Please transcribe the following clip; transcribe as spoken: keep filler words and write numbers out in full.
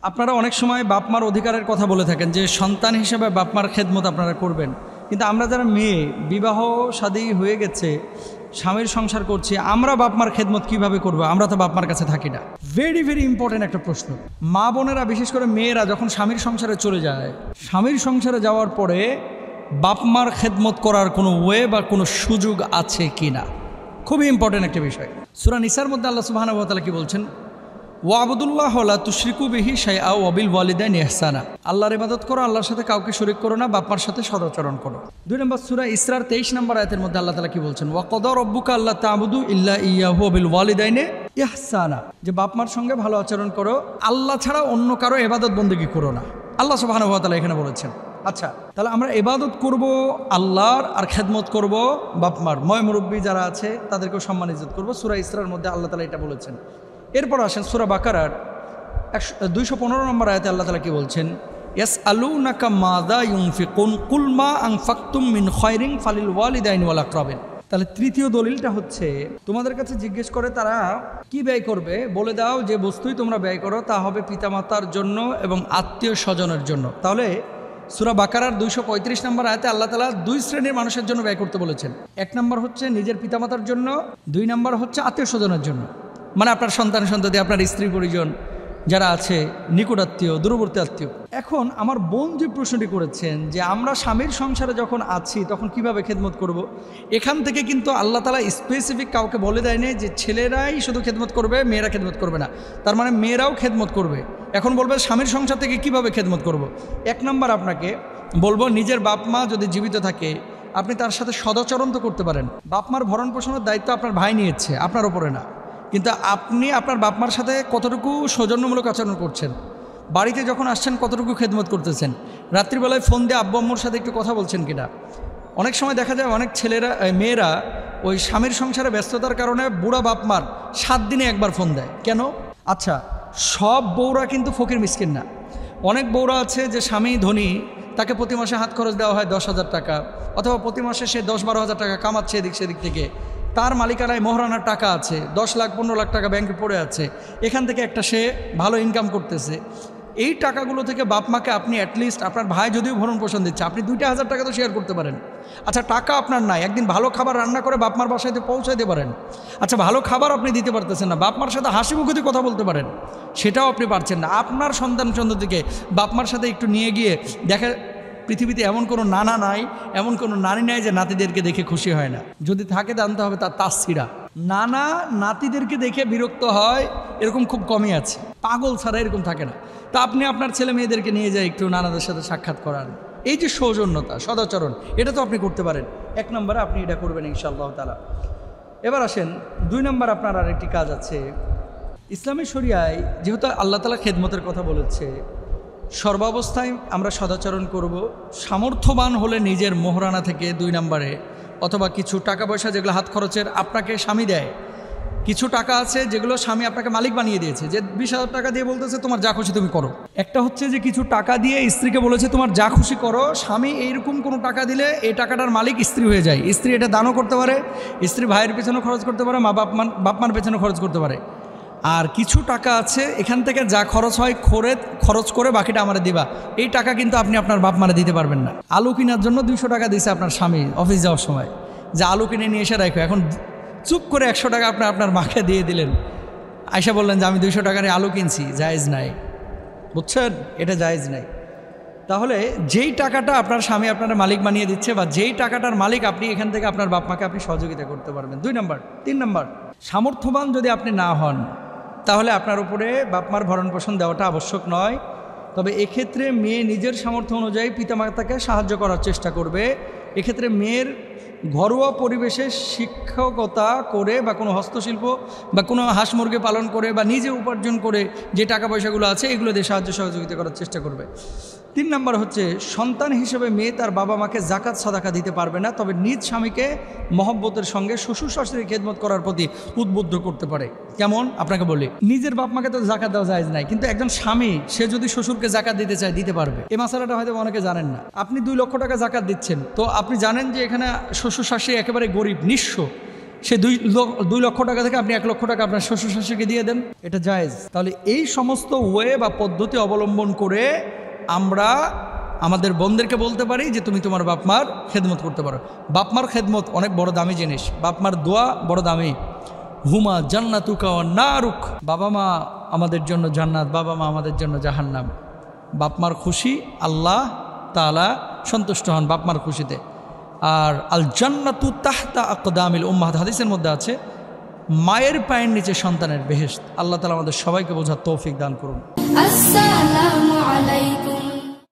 আপনারা অনেক সময় বাপমার অধিকারের কথা বলে থাকেন যে সন্তান হিসেবে বাপমার খেদমত আপনারা করবেন, কিন্তু আমরা যারা মেয়ে বিবাহ শাদী হয়ে গেছে, স্বামীর সংসার করছি, আমরা বাপমার খেদমত কিভাবে করব? আমরা তো বাপমার কাছে থাকি না। ভেরি ভেরি ইম্পর্টেন্ট একটা প্রশ্ন। মা বোনেরা, বিশেষ করে মেয়েরা যখন স্বামীর সংসারে চলে যায়, স্বামীর সংসারে যাওয়ার পরে বাপমার খেদমত করার কোনো ওয়ে বা কোনো সুযোগ আছে কি না, খুবই ইম্পর্টেন্ট একটা বিষয়। সূরা নিসার মধ্যে আল্লাহ সুবহানাহু ওয়া তাআলা কি বলছেন? ওয়াবুদুল্লাহ লা তুশরিকু বিহি শাইআ ওয়া বিল ওয়ালিদাইনি ইহসানা। আল্লাহর ইবাদত করো, আল্লাহর সাথে কাউকে শরীক করো না, বাপমার সাথে সদাচরণ করো। দুই নম্বর সূরা ইসরার তেইশ নম্বর আয়াতের মধ্যে আল্লাহ তাআলা কি বলছেন? ওয়া ক্বাদা রাব্বুকা আল্লা তা'বুদু ইল্লা ইয়্যাহু ওয়া বিল ওয়ালিদাইনি ইহসানা। যে বাপমার সঙ্গে ভালো আচরণ করো, আল্লাহ ছাড়া অন্য কারো ইবাদত বন্দেগী করো না, আল্লাহ সুবহানাহু ওয়া তাআলা এখানে বলেছেন। আচ্ছা, তাহলে আমরা ইবাদত করব আল্লাহর, আর খেদমত করব বাপমার। ময় মুরব্বী যারা আছে তাদেরকেও সম্মান ইজ্জত করবো। সূরা ইসরার মধ্যে আল্লাহ তাআলা এটা বলেছেন। এরপর আসেন সূরা বাকারার একশো দুইশো পনেরো নম্বর আয়াতে আল্লাহ তাআলা কি বলছেন? ইয়াসআলুনাকা মাযা ইউনফিকুন কুল মা আনফাকতুম মিন খায়রিন ফালিল ওয়ালিদাইনি ওয়াল আকরাবিন। তাহলে তৃতীয় দলিলটা হচ্ছে, তোমাদের কাছে জিজ্ঞেস করে তারা কি ব্যয় করবে, বলে দাও যে বস্তুই তোমরা ব্যয় করো তা হবে পিতামাতার জন্য এবং আত্মীয় স্বজনের জন্য। তাহলে সূরা বাকারার দুইশো পঁয়ত্রিশ নম্বর আয়াতে আল্লাহ তাআলা দুই শ্রেণীর মানুষের জন্য ব্যয় করতে বলেছেন। এক নম্বর হচ্ছে নিজের পিতামাতার জন্য, দুই নম্বর হচ্ছে আত্মীয় স্বজনের জন্য, মানে আপনার সন্তান সন্ততি, আপনার স্ত্রী পরিজন যারা আছে, নিকট আত্মীয়, দূরবর্তী আত্মীয়। এখন আমার বোন যে প্রশ্নটি করেছেন যে আমরা স্বামীর সংসারে যখন আছি তখন কিভাবে খেদমত করব, এখান থেকে কিন্তু আল্লাহ তাআলা স্পেসিফিক কাউকে বলে দেয়নি যে ছেলেরাই শুধু খেদমত করবে, মেয়েরা খেদমত করবে না। তার মানে মেয়েরাও খেদমত করবে। এখন বলবে স্বামীর সংসার থেকে কিভাবে খেদমত করব। এক নম্বর আপনাকে বলবো, নিজের বাপ মা যদি জীবিত থাকে আপনি তার সাথে সদাচরণ তো করতে পারেন। বাপ মার ভরণ পোষণের দায়িত্ব আপনার ভাই নিয়েছে, আপনার ওপরে না। কিন্তু আপনি আপনার বাপমার সাথে কতটুকু সৌজন্যমূলক আচরণ করছেন, বাড়িতে যখন আসছেন কতটুকু খেদমত করতেছেন, রাত্রিবেলায় ফোন দিয়ে আব্বু আম্মুর সাথে একটু কথা বলছেন কিনা। অনেক সময় দেখা যায় অনেক ছেলেরা, মেয়েরা ওই স্বামীর সংসারে ব্যস্ততার কারণে বুড়া বাপমার সাত দিনে একবার ফোন দেয়। কেন? আচ্ছা, সব বউরা কিন্তু ফকির মিসকিন না। অনেক বউরা আছে যে স্বামী ধনী, তাকে প্রতি মাসে হাত খরচ দেওয়া হয় দশ হাজার টাকা, অথবা প্রতি মাসে সে দশ বারো হাজার টাকা কামাচ্ছে এদিক সেদিক থেকে, তার মালিকানায় মোহরানার টাকা আছে, দশ লাখ পনেরো লাখ টাকা ব্যাংকে পড়ে আছে, এখান থেকে একটা সে ভালো ইনকাম করতেছে। এই টাকাগুলো থেকে বাপ মাকে আপনি অ্যাটলিস্ট, আপনার ভাই যদিও ভরণ পোষণ দিচ্ছে, আপনি দুইটা হাজার টাকা তো শেয়ার করতে পারেন। আচ্ছা, টাকা আপনার নাই, একদিন ভালো খাবার রান্না করে বাপমার বাসায় পৌঁছাইতে পারেন। আচ্ছা, ভালো খাবার আপনি দিতে পারতেছেন না, বাপমার সাথে হাসি মুখে কথা বলতে পারেন, সেটাও আপনি পারছেন না। আপনার সন্তান সন্ততিকে বাপমার সাথে একটু নিয়ে গিয়ে দেখে, পৃথিবীতে এমন কোনো নানা নাই, এমন কোনো নানি নাই যে নাতিদেরকে দেখে খুশি হয় না। যদি থাকে জানতে হবে তার তাসছিরা। নানা নাতিদেরকে দেখে বিরক্ত হয় এরকম খুব কমই আছে, পাগল ছাড়া এরকম থাকে না। তা আপনি আপনার ছেলে মেয়েদেরকে নিয়ে যায় একটু নানাদের সাথে সাক্ষাৎ করান, এই যে সৌজন্যতা, সদাচরণ, এটা তো আপনি করতে পারেন। এক নম্বরে আপনি এটা করবেন ইনশাআল্লাহ তাআলা। এবার আসেন দুই নম্বর, আপনার আরেকটি কাজ আছে। ইসলামী শরিয়ায় যেহেতু আল্লাহ তাআলা খেদমতের কথা বলেছে, সর্বাবস্থায় আমরা সদাচরণ করব। সামর্থ্যবান হলে নিজের মোহরানা থেকে দুই নম্বরে, অথবা কিছু টাকা পয়সা যেগুলো হাত খরচের আপনাকে স্বামী দেয়, কিছু টাকা আছে যেগুলো স্বামী আপনাকে মালিক বানিয়ে দিয়েছে, যে বিশ হাজার টাকা দিয়ে বলতেছে তোমার যা খুশি তুমি করো। একটা হচ্ছে যে কিছু টাকা দিয়ে স্ত্রীকে বলেছে তোমার যা খুশি করো। স্বামী এইরকম কোনো টাকা দিলে এই টাকাটার মালিক স্ত্রী হয়ে যায়। স্ত্রী এটা দানও করতে পারে, স্ত্রী ভাইয়ের পেছনেও খরচ করতে পারে, মা বাপমার বাপমার পেছনেও খরচ করতে পারে। আর কিছু টাকা আছে এখান থেকে যা খরচ হয় খরে খরচ করে বাকিটা আমারে দিবা, এই টাকা কিন্তু আপনি আপনার বাপ মারে দিতে পারবেন না। আলু কেনার জন্য দুইশো টাকা দিয়েছে আপনার স্বামী অফিস যাওয়ার সময়, যে আলু কিনে নিয়ে এসে রাখো, এখন চুপ করে একশো টাকা আপনি আপনার মাকে দিয়ে দিলেন, আয়সা বললেন যে আমি দুইশো টাকা নিয়ে আলু কিনছি, জায়েজ নাই, বুঝছেন? এটা জায়েজ নাই। তাহলে যেই টাকাটা আপনার স্বামী আপনার মালিক বানিয়ে দিচ্ছে, বা যেই টাকাটার মালিক আপনি, এখান থেকে আপনার বাপ মাকে আপনি সহযোগিতা করতে পারবেন। দুই নম্বর। তিন নম্বর, সামর্থ্যবান যদি আপনি না হন তাহলে আপনার উপরে বাপমার ভরণ পোষণ দেওয়াটা আবশ্যক নয়। তবে এক্ষেত্রে মেয়ে নিজের সামর্থ্য অনুযায়ী পিতামাতাকে সাহায্য করার চেষ্টা করবে। এক্ষেত্রে মেয়ের ঘরোয়া পরিবেশে শিক্ষকতা করে, বা কোনো হস্তশিল্প, বা কোনো হাঁস মুরগি পালন করে, বা নিজে উপার্জন করে যে টাকা পয়সাগুলো আছে এগুলো দিয়ে সাহায্য সহযোগিতা করার চেষ্টা করবে। তিন নম্বর হচ্ছে, সন্তান হিসেবে মেয়ে তার বাবা মাকে জাকাত সাদাকা দিতে পারবে না, তবে নিজ স্বামীকে মহব্বতের সঙ্গে শ্বশুর শাশুড়ির খেদমত করার প্রতি উদ্বুদ্ধ করতে পারে। কেমন? আপনাকে বলি, নিজের বাপ মাকে তো জাকাত দেওয়া জায়েজ নাই, কিন্তু একজন স্বামী সে যদি শ্বশুরকে জাকাত দিতে চায় দিতে পারবে। এই মাসালাটা হয়তো অনেকে জানেন না। আপনি দুই লক্ষ টাকা জাকাত দিচ্ছেন, তো আপনি জানেন যে এখানে শ্বশুর শাশুড়ি একেবারে গরিব, নিঃস্ব, সে দুই দুই লক্ষ টাকা থেকে আপনি এক লক্ষ টাকা আপনার শ্বশুর শাশুড়িকে দিয়ে দেন, এটা জায়েজ। তাহলে এই সমস্ত ওয়ে বা পদ্ধতি অবলম্বন করে আমরা আমাদের বোনদেরকে বলতে পারি যে তুমি তোমার বাপমার খেদমত করতে পারো। বাপমার খেদমত অনেক বড় দামি জিনিস, বাপমার দোয়া বড় দামি। হুমা জান্নাতুকা ওয়া নারুক, বাবা মা আমাদের জন্য জান্নাত, বাবা মা আমাদের জন্য জাহান্নাম। বাপমার খুশি আল্লাহ তাআলা সন্তুষ্ট হন বাপমার খুশিতে। আর আল জান্নাতু তাহতা আকদামিল উম্মাহাত, হাদিসের মধ্যে আছে মায়ের পায়ের নিচে সন্তানের বেহেশত। আল্লাহ তাআলা আমাদের সবাইকে বোঝার তৌফিক দান করুন। আসসালামু আলাইকুম।